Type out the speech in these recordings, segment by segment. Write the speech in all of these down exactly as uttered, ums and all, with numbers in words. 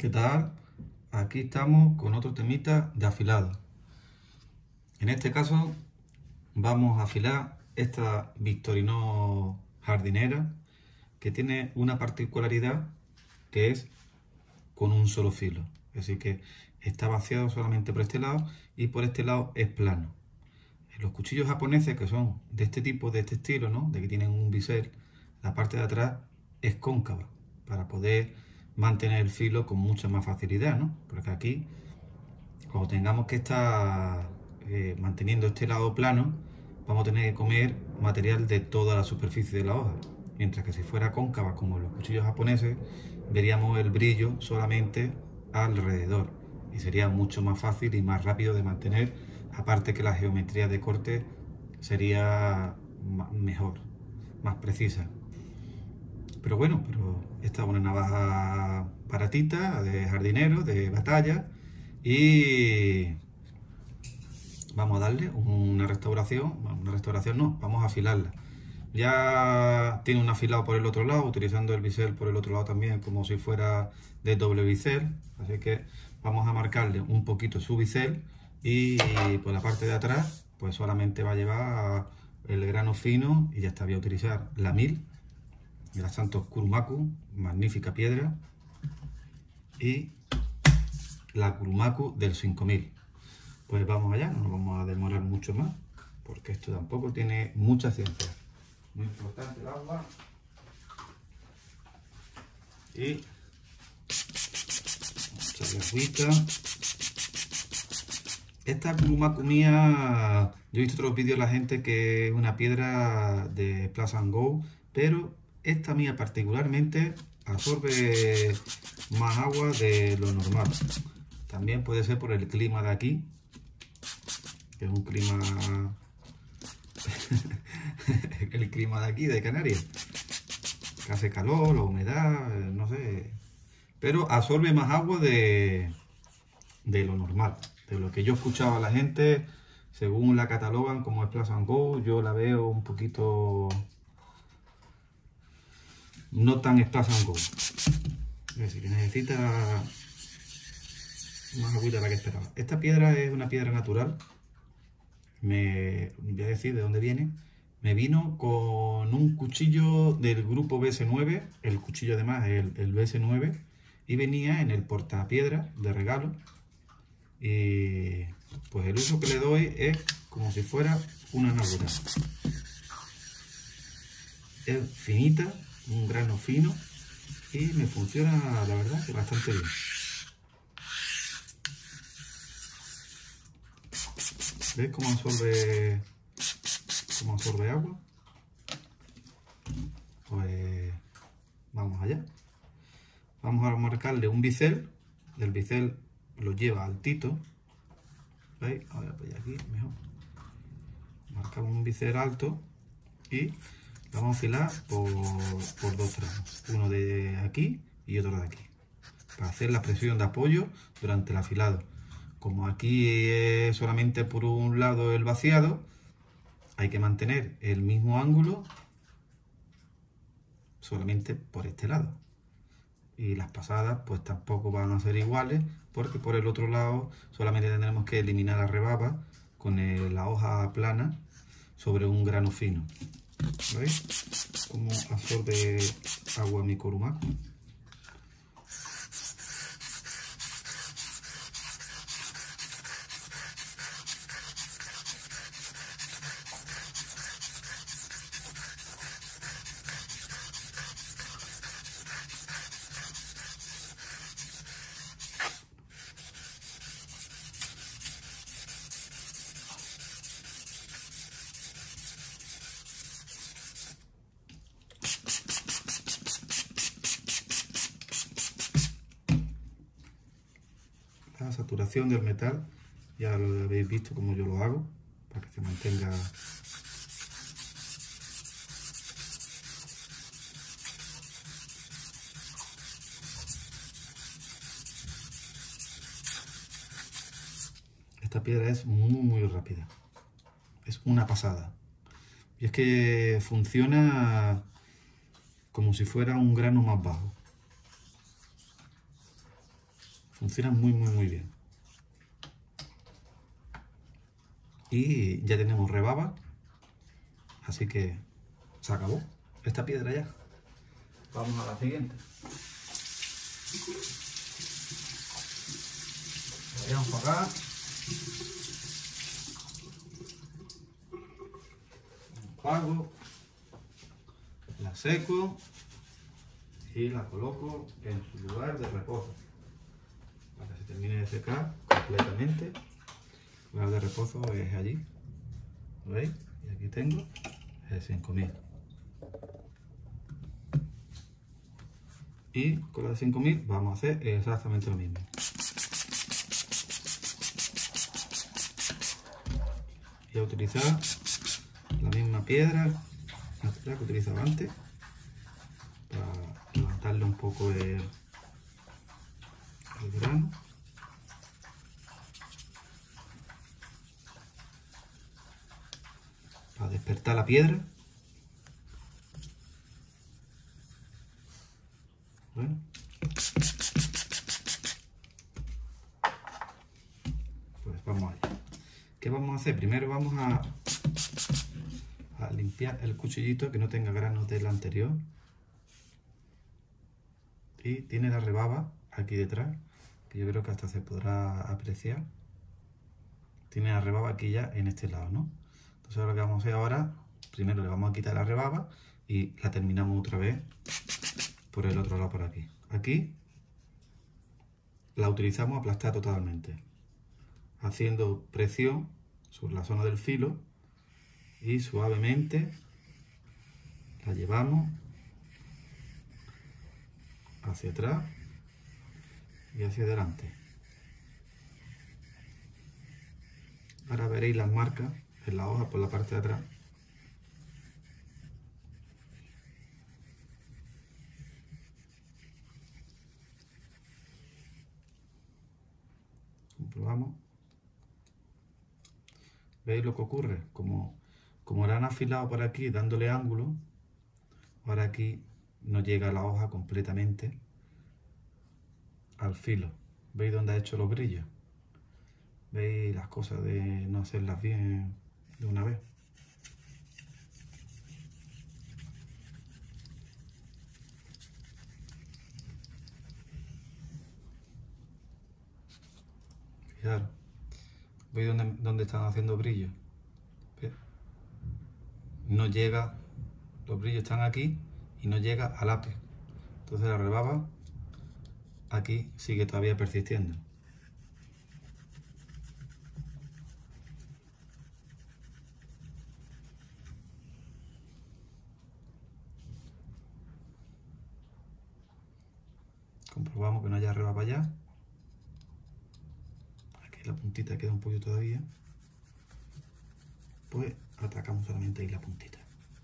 ¿Qué tal? Aquí estamos con otro temita de afilado. En este caso vamos a afilar esta Victorinox jardinera, que tiene una particularidad, que es con un solo filo. Así que está vaciado solamente por este lado y por este lado es plano. Los cuchillos japoneses, que son de este tipo, de este estilo, ¿no? De que tienen un bisel, la parte de atrás es cóncava para poder mantener el filo con mucha más facilidad, ¿no? Porque aquí, cuando tengamos que estar eh, manteniendo este lado plano, vamos a tener que comer material de toda la superficie de la hoja. Mientras que si fuera cóncava, como los cuchillos japoneses, veríamos el brillo solamente alrededor y sería mucho más fácil y más rápido de mantener, aparte que la geometría de corte sería mejor, más precisa. Pero bueno, pero esta es una navaja baratita, de jardinero, de batalla, y vamos a darle una restauración, una restauración no, vamos a afilarla. Ya tiene un afilado por el otro lado, utilizando el bisel por el otro lado también, como si fuera de doble bisel, así que vamos a marcarle un poquito su bisel y por la parte de atrás pues solamente va a llevar el grano fino y ya está. Voy a utilizar la mil de la Santos Kurumaku, magnífica piedra, y la Kurumaku del cinco mil. Pues vamos allá, no nos vamos a demorar mucho más, porque esto tampoco tiene mucha ciencia. Muy importante el agua. Y echarle agüita. Esta Kurumaku mía, yo he visto otros vídeos de la gente que es una piedra de Splash and Go, pero esta mía particularmente absorbe más agua de lo normal. También puede ser por el clima de aquí, que es un clima el clima de aquí, de Canarias, que hace calor, la humedad, no sé, pero absorbe más agua de, de lo normal, de lo que yo escuchaba a la gente, según la catalogan como Splash and Go. Yo la veo un poquito no tan Splash and Go, es decir, que necesita más agüita de la que esperaba. Esta piedra es una piedra natural. Me voy a decir de dónde viene. Me vino con un cuchillo del grupo B S nueve, el cuchillo además es el, el B S nueve, y venía en el portapiedra de regalo. Y pues el uso que le doy es como si fuera una navura. Es finita, un grano fino, y me funciona, la verdad, que bastante bien. ¿Ves cómo absorbe, cómo absorbe agua? Pues vamos allá. Vamos a marcarle un bisel. El bisel lo lleva altito. ¿Veis? Ahora pues aquí mejor. Marcamos un bisel alto y lo vamos a afilar por, por dos tramos. Uno de aquí y otro de aquí. Para hacer la presión de apoyo durante el afilado. Como aquí es solamente por un lado el vaciado, hay que mantener el mismo ángulo solamente por este lado. Y las pasadas pues tampoco van a ser iguales, porque por el otro lado solamente tendremos que eliminar la rebaba con el, la hoja plana sobre un grano fino. ¿Veis cómo absorbe agua mi Kurumaku? La saturación del metal, ya lo habéis visto como yo lo hago, para que se mantenga esta piedra. Es muy muy rápida, es una pasada, y es que funciona como si fuera un grano más bajo. Funciona muy, muy, muy bien. Y ya tenemos rebaba, así que se acabó esta piedra ya. Vamos a la siguiente. Voy a enfocar. Enjuago, la seco y la coloco en su lugar de reposo para que se termine de secar completamente. El lugar de reposo es allí, ¿lo veis? Y aquí tengo el cinco mil. Y con la de cinco mil vamos a hacer exactamente lo mismo. Y a utilizar la misma piedra natural que utilizaba antes para levantarle un poco el, el grano. Para despertar la piedra. Bueno. Pues vamos allá. ¿Qué vamos a hacer? Primero vamos a, a limpiar el cuchillito que no tenga granos del anterior. Y tiene la rebaba aquí detrás, que yo creo que hasta se podrá apreciar. Tiene la rebaba aquí ya en este lado, ¿no? Entonces lo que vamos a hacer ahora, primero le vamos a quitar la rebaba y la terminamos otra vez por el otro lado por aquí. Aquí la utilizamos aplastada totalmente, haciendo presión sobre la zona del filo y suavemente la llevamos hacia atrás y hacia adelante. Ahora veréis las marcas en la hoja por la parte de atrás. Comprobamos. ¿Veis lo que ocurre? Como, como la han afilado por aquí dándole ángulo, ahora aquí no llega la hoja completamente al filo. ¿Veis dónde ha hecho los brillos? ¿Veis las cosas de no hacerlas bien de una vez? Fijaros. ¿Veis dónde, dónde están haciendo brillos? ¿Ves? No llega, los brillos están aquí y no llega al ápice. Entonces la rebaba aquí sigue todavía persistiendo. Comprobamos que no haya rebaba allá. Aquí la puntita queda un pollo todavía. Pues atacamos solamente ahí la puntita.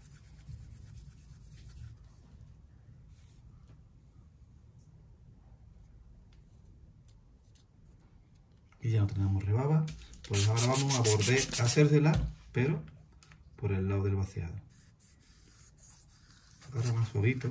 Y ya no tenemos rebaba. Pues ahora vamos a volver a hacérsela, pero por el lado del vaciado. Ahora más suavito.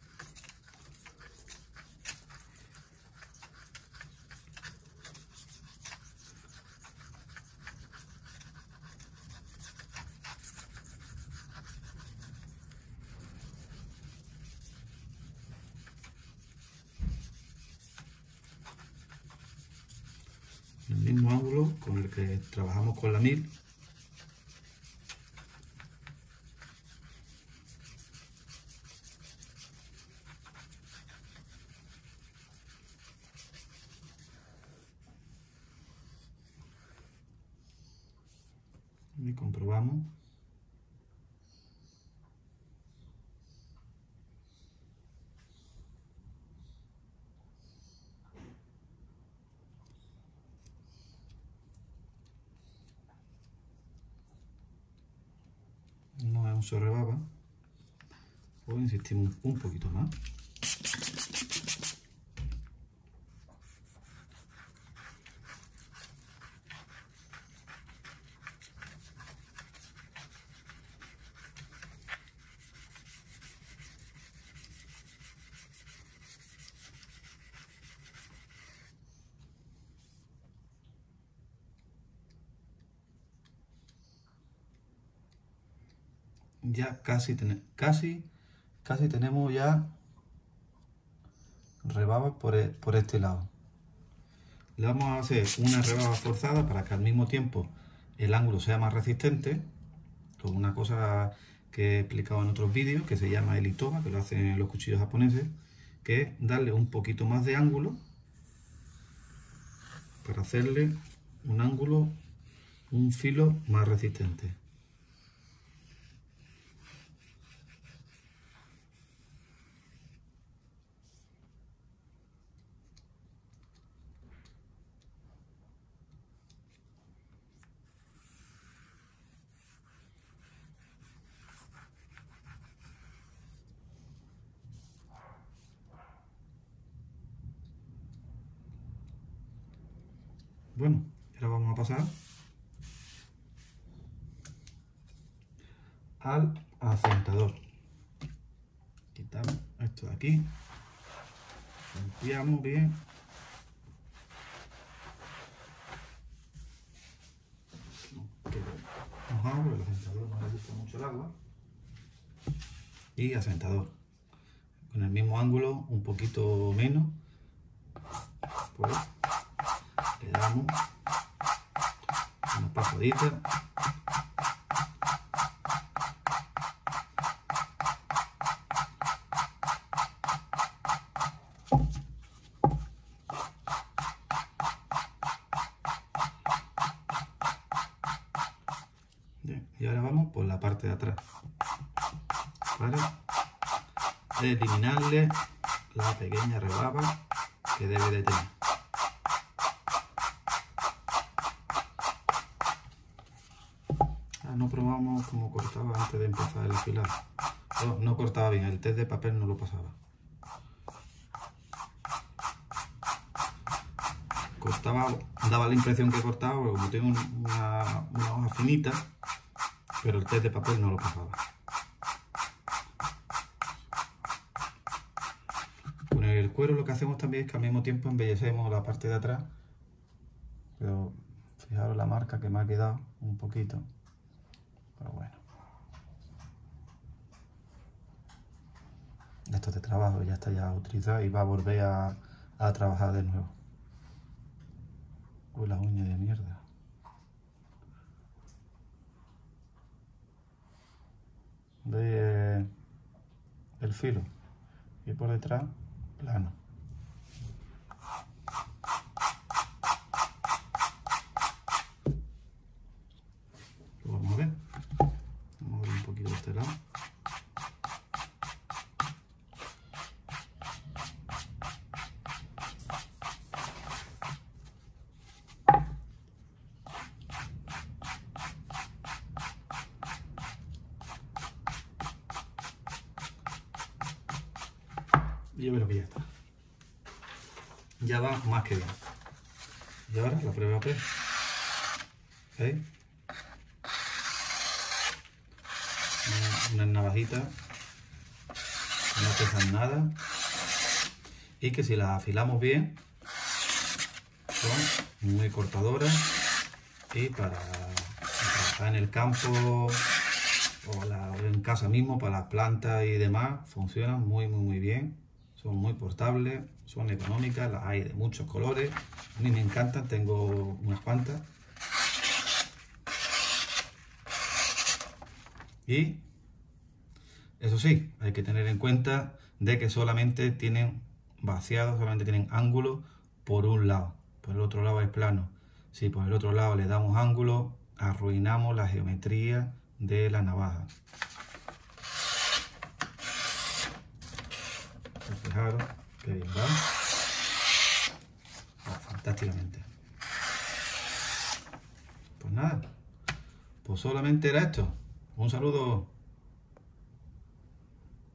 El mismo ángulo con el que trabajamos con la mil. Y comprobamos. No es un sobrebaba. Pues insistimos un poquito más. ya casi, ten, casi, casi tenemos ya rebaba por, el, por este lado. Le vamos a hacer una rebaba forzada para que al mismo tiempo el ángulo sea más resistente, con una cosa que he explicado en otros vídeos que se llama el itoba, que lo hacen los cuchillos japoneses, que es darle un poquito más de ángulo para hacerle un ángulo, un filo más resistente. Bueno, ahora vamos a pasar al asentador. Quitamos esto de aquí, limpiamos bien. No quede mojado, porque el asentador no le gusta mucho el agua. Y asentador, con el mismo ángulo, un poquito menos, pues le damos una pasadita. Bien, y ahora vamos por la parte de atrás para eliminarle la pequeña rebaba que debe de tener. Ah, no probamos cómo cortaba antes de empezar el afilado. No, no cortaba bien, el test de papel no lo pasaba. Cortaba, daba la impresión que cortaba, porque como tengo una, una hoja finita, pero el test de papel no lo pasaba. Con el cuero lo que hacemos también es que al mismo tiempo embellecemos la parte de atrás, pero fijaros la marca que me ha quedado un poquito, pero bueno. Esto de trabajo ya está ya utilizado y va a volver a, a trabajar de nuevo. Uy, la uña de mierda. ¿Veis el filo? Y por detrás, plano. Lo vamos a ver. Vamos a ver un poquito de este lado. Y yo creo que ya está. Ya va más que bien. Y ahora la prueba P. ¿Veis? Unas navajitas que no pesan nada y que si las afilamos bien son muy cortadoras y para trabajar en el campo o, la, o en casa mismo para las plantas y demás funcionan muy muy muy bien. Son muy portables, son económicas, las hay de muchos colores. A mí me encantan, tengo unas cuantas. Y eso sí, hay que tener en cuenta de que solamente tienen vaciado, solamente tienen ángulo por un lado. Por el otro lado es plano. Si por el otro lado le damos ángulo, arruinamos la geometría de la navaja. Fijaros que bien va. Va fantásticamente. Pues nada, pues solamente era esto. Un saludo.